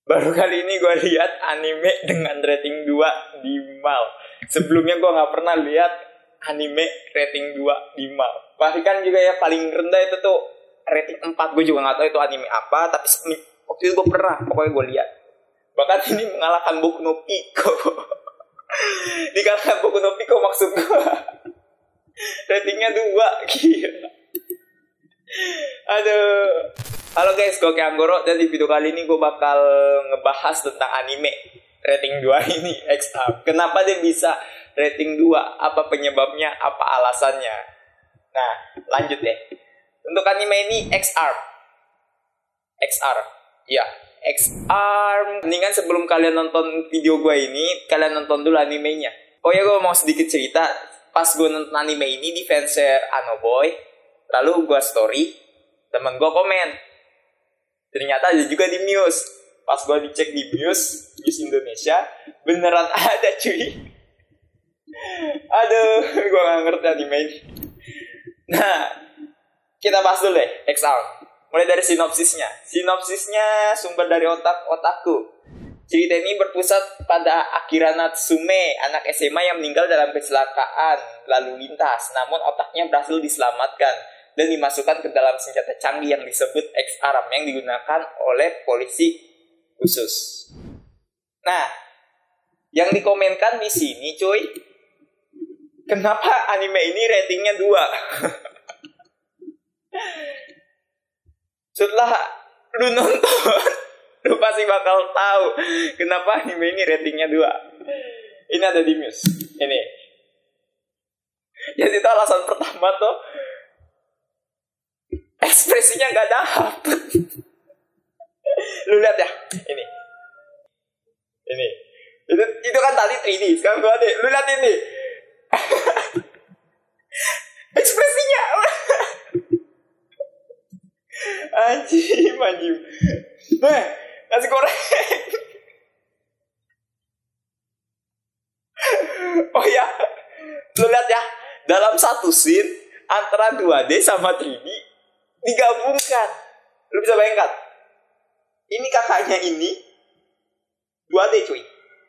Baru kali ini gue lihat anime dengan rating 2 di mall. Sebelumnya gue gak pernah lihat anime rating 2 di mall. Bahkan juga ya paling rendah itu tuh rating 4. Gue juga gak tahu itu anime apa, tapi waktu itu gue pernah, pokoknya gue lihat. Bahkan ini mengalahkan Boku no Pico. Dikalahkan Boku no Pico maksud gue. Ratingnya 2, gila. Aduh. Halo guys, gue Anggoro, dan di video kali ini gue bakal ngebahas tentang anime rating 2 ini, X-Arm. Kenapa dia bisa rating 2? Apa penyebabnya? Apa alasannya? Nah, lanjut deh. Untuk anime ini X-Arm. X-Arm. Ya, X-Arm. Mendingan sebelum kalian nonton video gue ini, kalian nonton dulu animenya. Oh ya, gue mau sedikit cerita. Pas gue nonton anime ini di fanshare Anoboy, lalu gue story, temen gue komen. Ternyata ada juga di Muse. Pas gue dicek di Muse Indonesia, beneran ada cuy. Aduh, gue gak ngerti anime ini. Nah, kita bahas dulu deh, X-Arm. Mulai dari sinopsisnya. Sinopsisnya sumber dari otakku. Cerita ini berpusat pada Akira Natsume, anak SMA yang meninggal dalam kecelakaan lalu lintas. Namun otaknya berhasil diselamatkan dan dimasukkan ke dalam senjata canggih yang disebut X-Arm yang digunakan oleh polisi khusus. Nah, yang dikomenkan di sini cuy, kenapa anime ini ratingnya 2? Setelah lu nonton, lu pasti bakal tahu kenapa anime ini ratingnya 2. Ini ada di Muse. Ini. Jadi itu alasan pertama tuh, ekspresinya gak dapet. Lu lihat ya, ini. Itu kan tadi 3D, sekarang 2D. Lu lihat ini. Ekspresinya. Anjim. Nah, nasi goreng. Oh ya, lu lihat ya, dalam satu scene antara 2D sama 3D digabungkan. Lu bisa bayangkan, ini kakaknya ini 2D cuy,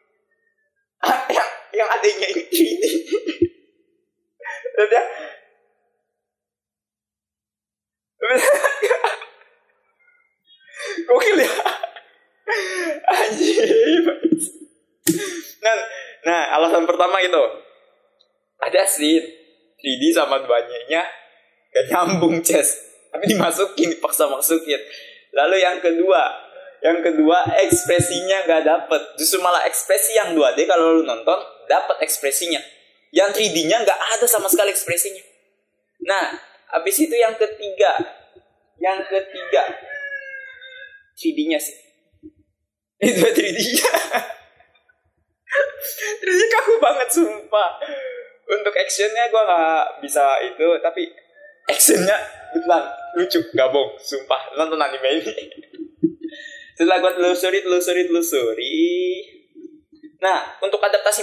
yang adanya ini 3D. Lihat ya. Gokil ya. Anjir. Nah, alasan pertama gitu, ada scene 3D sama 2D-nya gak nyambung, tapi dipaksa masukin. Lalu yang kedua ekspresinya gak dapet. Justru malah ekspresi yang 2D kalau lu nonton dapet ekspresinya, yang 3D-nya gak ada sama sekali ekspresinya. Nah, habis itu yang ketiga 3D-nya sih. Itu 3D-nya. 3D kaku banget sumpah. Untuk actionnya gue gak bisa itu, tapi actionnya beneran lucu, gak bohong, sumpah. Nonton anime ini. Setelah gue telusuri. Nah, untuk adaptasi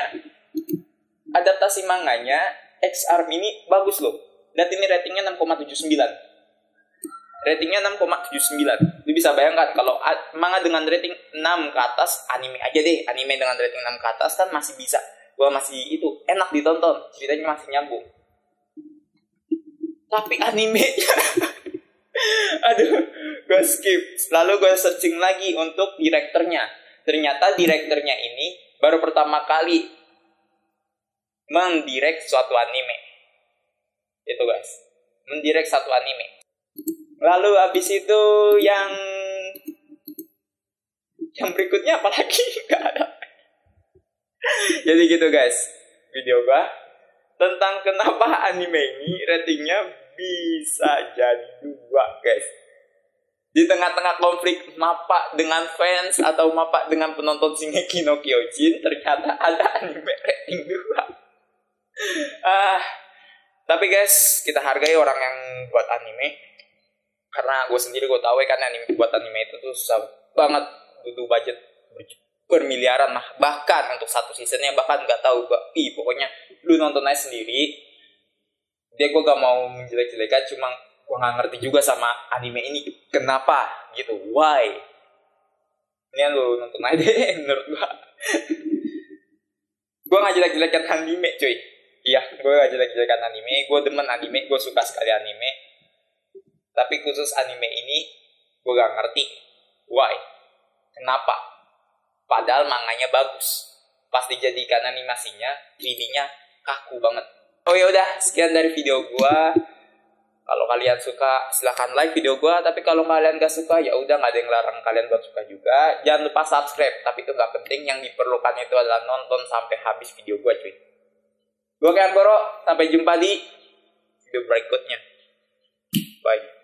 manganya X-Arm ini bagus loh. Dan ini ratingnya 6,79. Ratingnya 6,79. Lu bisa bayangkan kalau manga dengan rating 6 ke atas, anime aja deh. Anime dengan rating 6 ke atas kan masih bisa. Gua masih itu enak ditonton, ceritanya masih nyambung. Tapi animenya aduh, gue skip. Lalu gue searching lagi untuk direkturnya. Ternyata direkturnya ini baru pertama kali mendirect suatu anime. Itu guys, mendirect satu anime. Lalu abis itu yang berikutnya apalagi gak ada. Jadi gitu guys, video gua tentang kenapa anime ini ratingnya bisa jadi 2 guys. Di tengah-tengah konflik Mappa dengan fans atau Mappa dengan penonton Shingeki no Kyojin, ternyata ada anime rating 2. Tapi guys, kita hargai orang yang buat anime. Karena gue sendiri gue tahu kan buat anime itu tuh susah banget, butuh budget bermiliaran lah. Bahkan untuk satu seasonnya bahkan nggak tahu gue. Pokoknya lu nonton aja sendiri. Dia gue gak mau menjelek-jelekan, cuma gue gak ngerti juga sama anime ini kenapa gitu, why. Ini lu nonton aja deh menurut gua. Gua nggak jelek-jelekan anime cuy. Iya, gue gak jelek-jelekan anime. Gue demen anime, gue suka sekali anime. Tapi khusus anime ini gue gak ngerti why, kenapa. Padahal manganya bagus. Pas dijadikan animasinya, 3D-nya kaku banget. Oh ya udah, sekian dari video gue. Kalau kalian suka silahkan like video gue. Tapi kalau kalian gak suka ya udah, nggak ada yang larang kalian buat suka juga. Jangan lupa subscribe. Tapi itu gak penting. Yang diperlukan itu adalah nonton sampai habis video gue cuy. Gue Anggoro, sampai jumpa di video berikutnya. Bye.